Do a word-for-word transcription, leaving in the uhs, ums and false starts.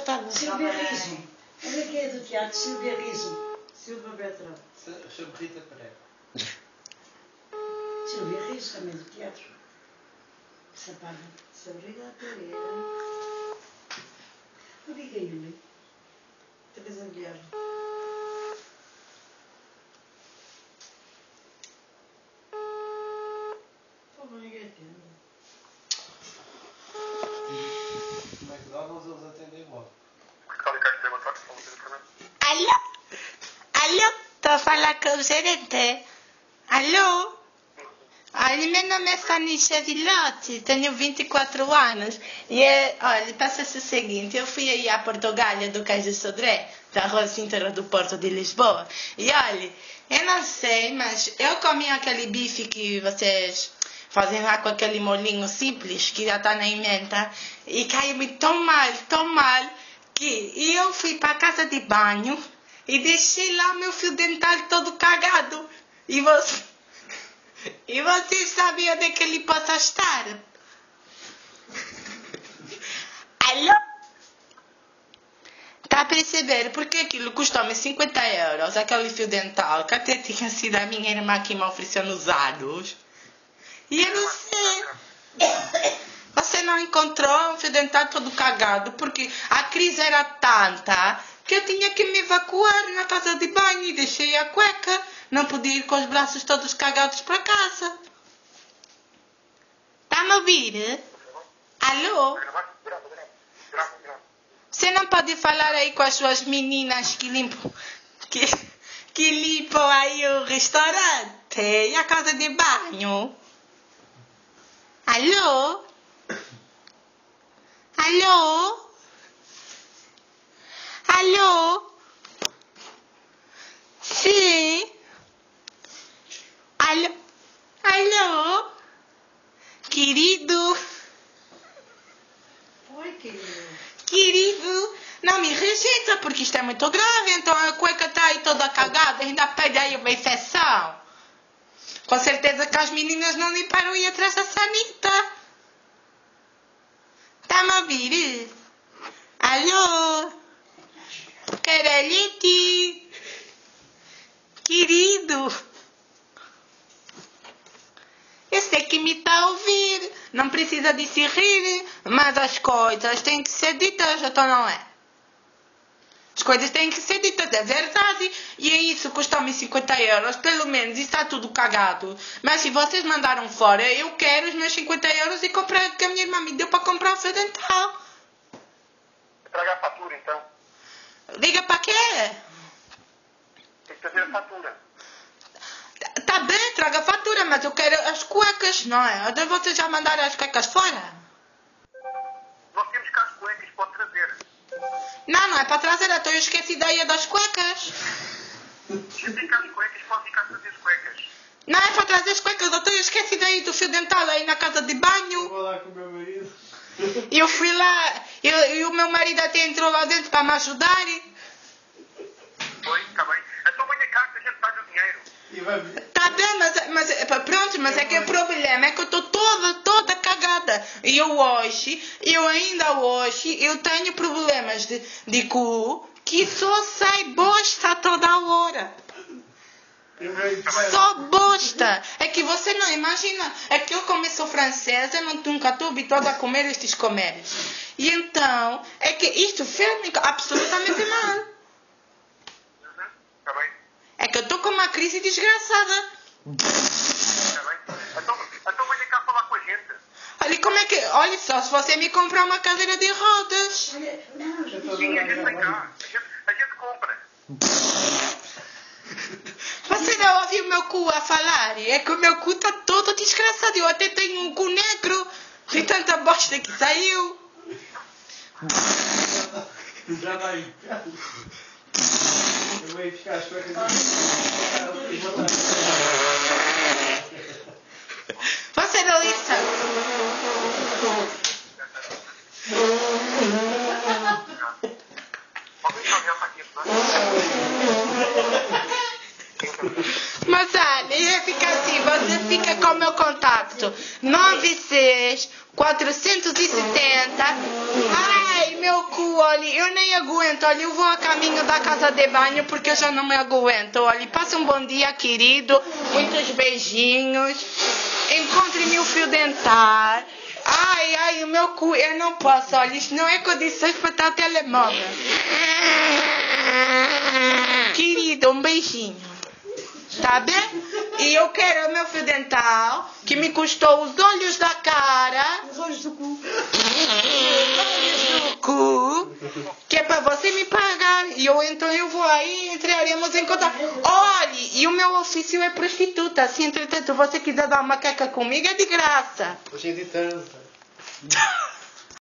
está. Silvia Riso. Olha que é do teatro, Silvia Riso. Silvia Bertrand. Chama Rita Pereira. Silvia Riso, também do teatro. Sapada. Sabrina Pereira. Não diga ele. Teresa Guilherme. Como ninguém atende. McDonald's eles atendem logo. Alô? Alô? Estou a falar com o gerente. Alô? Olha, meu nome é Fanisha Vilotti, tenho vinte e quatro anos. E, é, olha, passa-se o seguinte, eu fui aí à Portugália do Cais de Sodré, da Rua Cintura do Porto de Lisboa. E olha, eu não sei, mas eu comi aquele bife que vocês fazem lá com aquele molinho simples, que já está na emenda, e caiu-me tão mal, tão mal, que eu fui para a casa de banho e deixei lá meu fio dental todo cagado. E você... E vocês sabem onde é que ele possa estar? Alô? Está a perceber? Porque aquilo custou-me cinquenta euros, aquele fio dental, que até tinha sido a minha irmã que me ofereceu nos anos. E eu não sei. Você não encontrou um fio dental todo cagado, porque a crise era tanta que eu tinha que me evacuar na casa de banho e deixei a cueca. Não podia ir com os braços todos cagados para casa. Está-me a ouvir? Alô? Você não pode falar aí com as suas meninas que limpam, que, que limpam aí o restaurante e a casa de banho? Alô? Alô? Alô? Sim? Alô? Alô? Querido? Oi, querido. Querido? Não me rejeita, porque isto é muito grave. Então a cueca está aí toda cagada, ainda pede aí uma infecção. Com certeza que as meninas não limparam aí atrás da sanita. Está-me a ouvir? Alô? Caralhete? Querido? Eu sei que me está a ouvir. Não precisa de se rir. Mas as coisas têm que ser ditas, então não é? As coisas têm que ser ditas, é verdade. E é isso, custou-me cinquenta euros. Pelo menos, isso está tudo cagado. Mas se vocês mandaram fora, eu quero os meus cinquenta euros e comprar o que a minha irmã me deu para comprar o fio dental. Traga a fatura, então. Liga para quê? Tem que trazer a fatura. Tá bem, traga a fatura, mas eu quero as cuecas, não é? Até vocês já mandaram as cuecas fora? Nós temos cá as cuecas, pode trazer. Não, não é para trazer, eu estou esquecida aí das cuecas. Se tem cá as cuecas, pode ficar a trazer as cuecas. Não é para trazer as cuecas, eu estou esquecida aí do fio dental aí na casa de banho. Vou lá com o meu marido. Eu fui lá, eu, e o meu marido até entrou lá dentro para me ajudar. Oi, está bem. Então venha cá que a gente paga o dinheiro. E vai... Tá bem, mas, mas epá, pronto, mas é que o problema é que eu estou toda, toda cagada. E eu hoje, eu ainda hoje, eu tenho problemas de, de cu que só sai bosta toda hora. Só bosta. É que você não imagina. É que eu, como sou francesa, não, nunca estou habituada a comer estes comeres. E então, é que isto fez-me absolutamente mal. Uhum, está bem. É que eu estou com uma crise desgraçada. Está bem. Então, então venha cá falar com a gente. Olha, como é que... Olha só, se você me comprar uma cadeira de rodas. Olha, não, Sim, a gente vem cá. A gente, a gente compra. Você não ouviu o meu cu a falar? É que o meu cu está todo desgraçado. Eu até tenho um cu negro. De tanta bosta que saiu. Já vai. Eu vou ir buscar as cuecas e botar. Você não lixa? Alguém está olhando aqui, não é? Mas olha, ia ficar assim, você fica com o meu contato. nove seis quatrocentos e setenta. Ai, meu cu, olha, eu nem aguento, olha, eu vou a caminho da casa de banho porque eu já não me aguento, olha, passa um bom dia, querido, muitos beijinhos, encontre-me o fio dental, ai, ai, o meu cu, eu não posso, olha, isto não é condições para estar o telemóvel. Querido, um beijinho. Tá bem? E eu quero o meu fio dental, que me custou os olhos da cara, Os olhos do cu. os olhos do cu, que é pra você me pagar. E eu então eu vou aí e entraremos em contato. Olhe, e o meu ofício é prostituta. Se entretanto você quiser dar uma queca comigo, é de graça. Hoje é de trança.